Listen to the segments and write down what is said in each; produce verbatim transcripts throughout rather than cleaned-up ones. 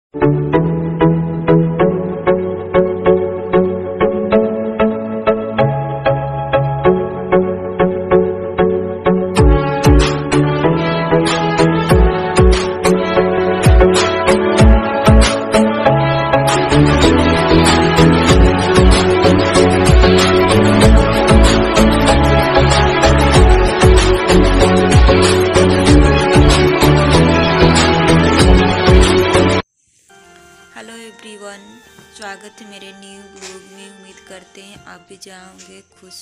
Hello everyone, स्वागत है मेरे न्यू ब्लॉग में। उम्मीद करते हैं आप भी जाओगे खुश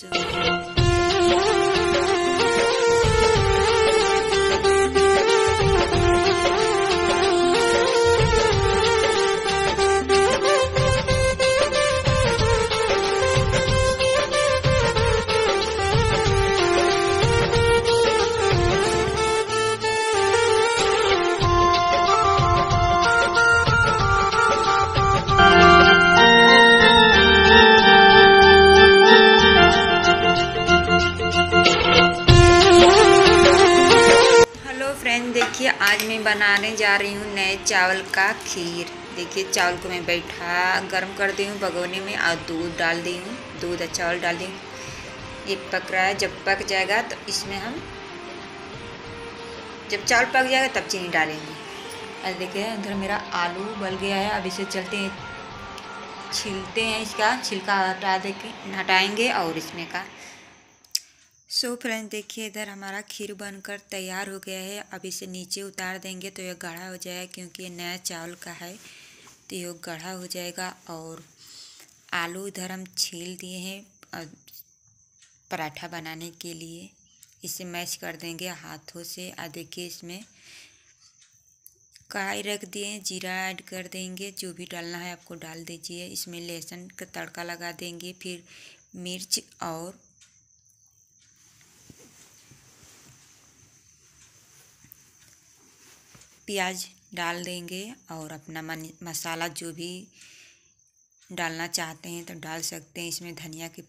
फ्रेंड। देखिए आज मैं बनाने जा रही हूँ नए चावल का खीर। देखिए चावल को मैं बैठा गर्म कर दी हूँ भगोने में और दूध डाल दी हूँ, दूध और चावल डाल दी हूँ। ये पक रहा है, जब पक जाएगा तो इसमें हम जब चावल पक जाएगा तब चीनी डालेंगे। और देखिए इधर मेरा आलू उबल गया है। अब इसे चलते हैं छीलते हैं, इसका छिलका हटा दे के हटाएँगे और इसमें का सो फ्रेंड्स देखिए इधर हमारा खीर बनकर तैयार हो गया है। अब इसे नीचे उतार देंगे तो यह गाढ़ा हो जाएगा, क्योंकि ये नया चावल का है तो ये गाढ़ा हो जाएगा। और आलू इधर हम छील दिए हैं पराठा बनाने के लिए। इसे मैश कर देंगे हाथों से। और देखिए इसमें कढ़ाई रख दिए, जीरा ऐड कर देंगे, जो भी डालना है आपको डाल दीजिए। इसमें लहसुन का तड़का लगा देंगे, फिर मिर्च और प्याज डाल देंगे। और अपना मन मसाला जो भी डालना चाहते हैं तो डाल सकते हैं। इसमें धनिया की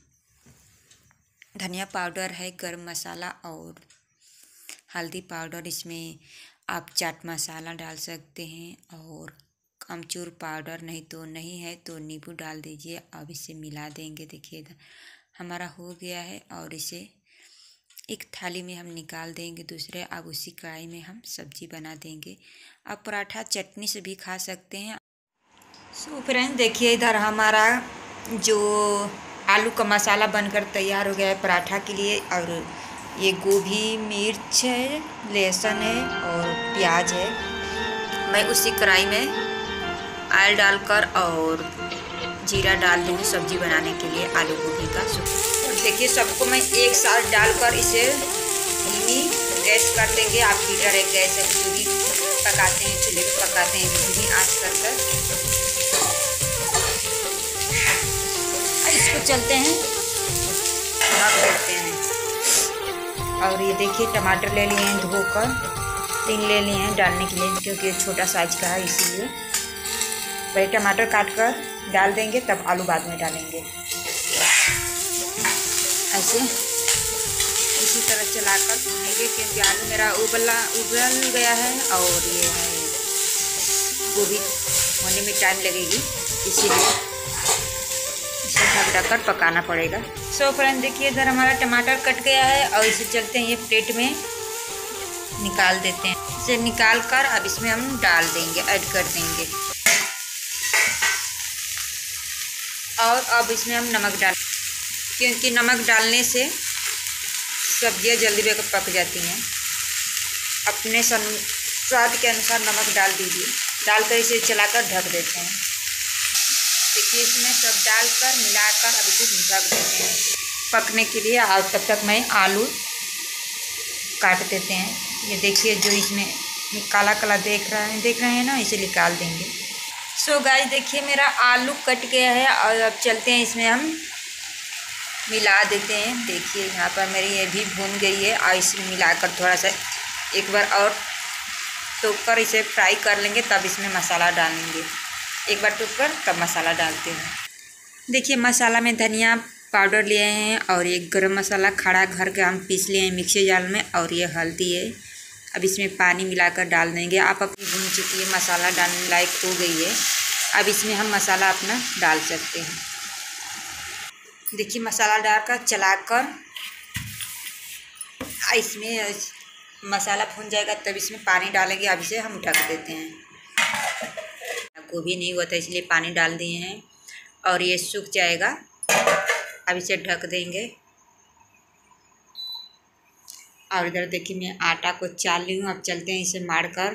धनिया पाउडर है, गरम मसाला और हल्दी पाउडर। इसमें आप चाट मसाला डाल सकते हैं और अमचूर पाउडर, नहीं तो नहीं है तो नींबू डाल दीजिए। अब इसे मिला देंगे। देखिए हमारा हो गया है और इसे एक थाली में हम निकाल देंगे दूसरे। अब उसी कढ़ाई में हम सब्जी बना देंगे। अब पराठा चटनी से भी खा सकते हैं। सो फ्रेंड्स देखिए इधर हमारा जो आलू का मसाला बनकर तैयार हो गया है पराठा के लिए। और ये गोभी, मिर्च है, लहसुन है और प्याज है। मैं उसी कढ़ाई में ऑयल डालकर और जीरा डाल दूँ सब्जी बनाने के लिए आलू गोभी का। और देखिए सबको मैं एक साथ डालकर इसे धीमी गैस कर देंगे। आप हीटर है, गैस है, जो भी पकाते हैं चूल्हे पर पकाते हैं, धीमी आंच कर कर इसको चलते हैं ढक देते हैं। और ये देखिए टमाटर ले लिए हैं धोकर, तीन ले लिए हैं डालने के लिए, क्योंकि छोटा साइज का है इसीलिए। पहले टमाटर काट कर डाल देंगे, तब आलू बाद में डालेंगे। ऐसे इसी तरह चलाकर भूनेंगे, क्योंकि आलू मेरा उबला उबल गया है और ये है गोभी होने में टाइम लगेगी, इसीलिए इसे ढक ढक कर पकाना पड़ेगा। सो फ्रेंड देखिए इधर हमारा टमाटर कट गया है और इसे चलते हैं ये प्लेट में निकाल देते हैं। इसे निकाल कर अब इसमें हम डाल देंगे, ऐड कर देंगे। और अब इसमें हम नमक डाल, क्योंकि नमक डालने से सब्जियां जल्दी पक जाती हैं। अपने स्वाद के अनुसार नमक डाल दीजिए। डालकर इसे चलाकर ढक देते हैं। देखिए इसमें सब डालकर मिलाकर अब इसे ढक देते हैं पकने के लिए। और तब तक मैं आलू काट देते हैं। ये देखिए जो इसमें काला काला देख रहा है देख रहे हैं ना, इसे निकाल देंगे। सो गाइस देखिए मेरा आलू कट गया है और अब चलते हैं इसमें हम मिला देते हैं। देखिए यहाँ पर मेरी ये भी भून गई है और इसमें मिलाकर थोड़ा सा एक बार और टोक कर इसे फ्राई कर लेंगे, तब इसमें मसाला डालेंगे। एक बार टोक कर तब मसाला डालते हैं। देखिए मसाला में धनिया पाउडर लिए हैं और एक गरम मसाला खड़ा घर के हम पीस लिए हैं मिक्सी जार में। और ये हल्दी है अब इसमें पानी मिलाकर डाल देंगे। आप अपनी भून चुकी है, मसाला डालने लायक हो गई है। अब इसमें हम मसाला अपना डाल सकते हैं। देखिए मसाला डालकर चलाकर इसमें मसाला भून जाएगा तब इसमें पानी डालेंगे। अब इसे हम ढक देते हैं। गोभी नहीं हुआ था इसलिए पानी डाल दिए हैं और ये सूख जाएगा। अब इसे ढक देंगे। और इधर देखिए मैं आटा को चाल ली हूँ। अब चलते हैं इसे मार कर।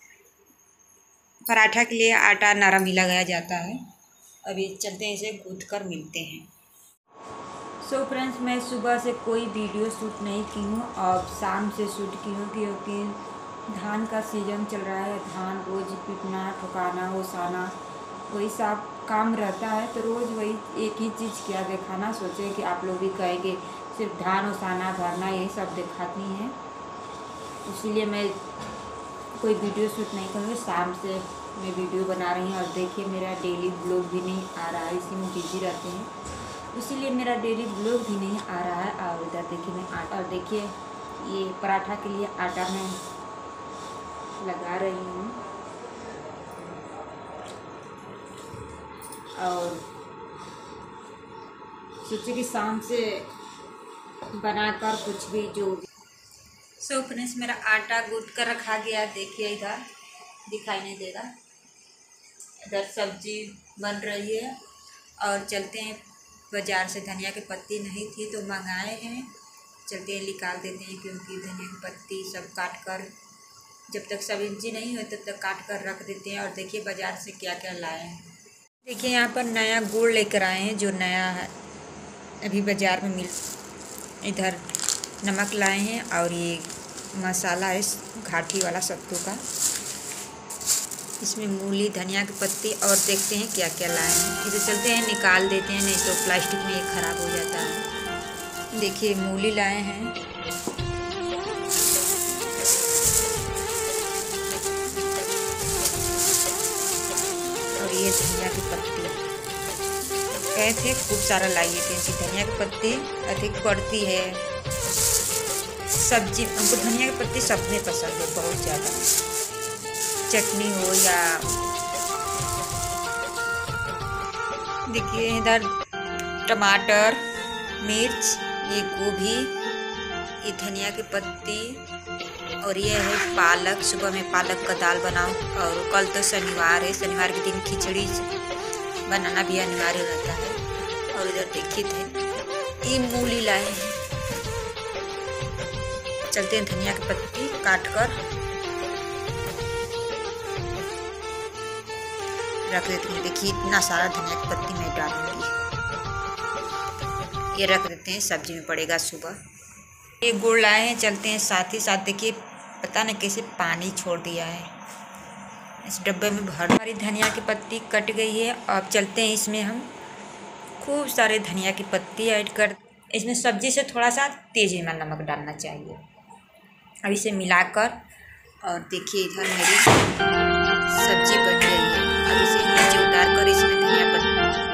पराठा के लिए आटा नरम ही लगाया जाता है। अभी चलते हैं इसे गूँथ कर मिलते हैं। सो फ्रेंड्स, मैं सुबह से कोई वीडियो शूट नहीं की हूँ और शाम से शूट की हूँ क्योंकि धान का सीज़न चल रहा है। धान रोज़ पीटना, ठुकाना, ओसाना वही सब काम रहता है। तो रोज़ वही एक ही चीज़ क्या दिखाना, सोचे कि आप लोग भी कहेंगे सिर्फ धान ओसाना भरना यही सब दिखाती हैं, इसीलिए मैं कोई वीडियो शूट नहीं करूँगी। शाम से मैं वीडियो बना रही हूँ। और देखिए मेरा डेली ब्लॉग भी नहीं आ रहा है, इसी में बिजी रहते हैं, इसीलिए मेरा डेली ब्लॉग भी नहीं आ रहा है। और इधर देखिए मैं आटा, और देखिए ये पराठा के लिए आटा मैं लगा रही हूँ। और सोचे कि शाम से बनाकर कुछ भी जो सो फ्रेंड्स, मेरा आटा गूँथ कर रखा गया। देखिए इधर दिखाई नहीं दे रहा, इधर सब्जी बन रही है। और चलते हैं बाज़ार से। धनिया की पत्ती नहीं थी तो मंगाए हैं, चलते हैं निकाल देते हैं क्योंकि धनिया की पत्ती सब काट कर जब तक सब्जी नहीं हो तब तक काट कर रख देते हैं। और देखिए बाज़ार से क्या क्या लाए हैं। देखिए यहाँ पर नया गुड़ लेकर आए हैं जो नया है अभी बाज़ार में मिल। इधर नमक लाए हैं और ये मसाला है घाटी वाला सत्तू का। इसमें मूली, धनिया की पत्ती और देखते हैं क्या क्या लाए हैं। इसे चलते हैं निकाल देते हैं, नहीं तो प्लास्टिक में ये ख़राब हो जाता है। देखिए मूली लाए हैं, और ये धनिया की पत्ती कहे थे खूब सारा लाइए क्योंकि धनिया की पत्ती अधिक पड़ती है सब्जी। हमको धनिया की पत्ती सब में पसंद है बहुत ज़्यादा, चटनी हो या। देखिए इधर टमाटर, मिर्च, ये गोभी, ये धनिया की पत्ती और ये है पालक। सुबह में पालक का दाल बनाऊं। और कल तो शनिवार है, शनिवार के दिन खिचड़ी बनाना भी अनिवार्य रहता है। और इधर देखिए थे ये मूली लाए हैं। चलते हैं धनिया की पत्ती काट कर रख देते हैं। देखिए इतना सारा धनिया की पत्ती मैं डालूंगी। ये रख देते हैं, सब्जी में पड़ेगा सुबह। ये गुड़ लाए हैं, चलते हैं साथ ही साथ। देखिए पता नहीं कैसे पानी छोड़ दिया है, इस डब्बे में भर। हमारी धनिया की पत्ती कट गई है। अब चलते हैं इसमें हम खूब सारे धनिया की पत्ती ऐड कर। इसमें सब्जी से थोड़ा सा तेज में नमक डालना चाहिए। अब इसे मिलाकर, और देखिए इधर मेरी सब्जी बन गई है। अब इसे नीचे उतार कर इसमें धनिया पत्ती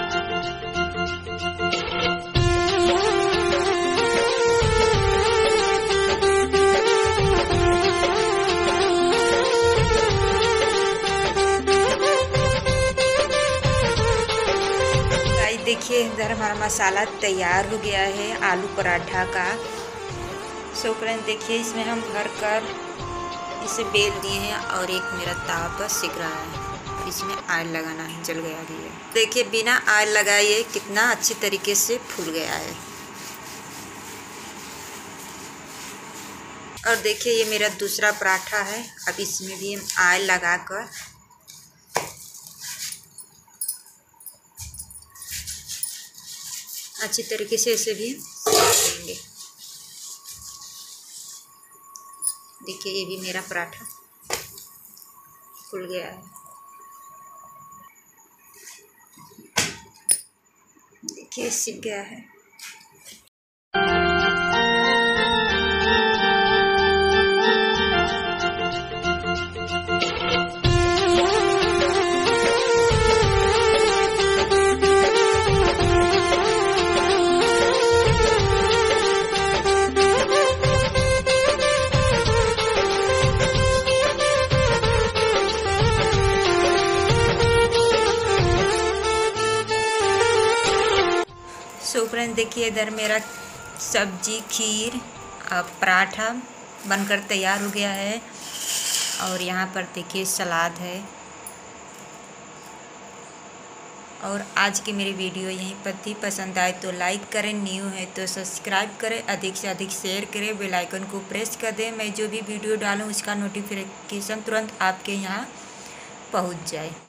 देखिए इधर हमारा मसाला तैयार हो गया है आलू पराठा का। सो फ्रेंड्स देखिए इसमें हम भर कर इसे बेल दिए हैं और एक मेरा तावा पर सिक रहा है। इसमें ऑयल लगाना है, जल गया भी है। देखिए बिना ऑयल लगाए ये कितना अच्छी तरीके से फूल गया है। और देखिए ये मेरा दूसरा पराठा है। अब इसमें भी हम ऑयल लगाकर अच्छी तरीके से इसे भी देंगे। देखिए ये भी मेरा पराठा फूल गया है। देखिए सिक गया है। फ्रेंड्स देखिए इधर मेरा सब्जी, खीर और पराठा बनकर तैयार हो गया है। और यहाँ पर देखिए सलाद है। और आज की मेरी वीडियो यहीं पर थी। पसंद आए तो लाइक करें, न्यू है तो सब्सक्राइब करें, अधिक से अधिक शेयर करें, बेल आइकन को प्रेस कर दें। मैं जो भी वीडियो डालूँ उसका नोटिफिकेशन तुरंत आपके यहाँ पहुँच जाए।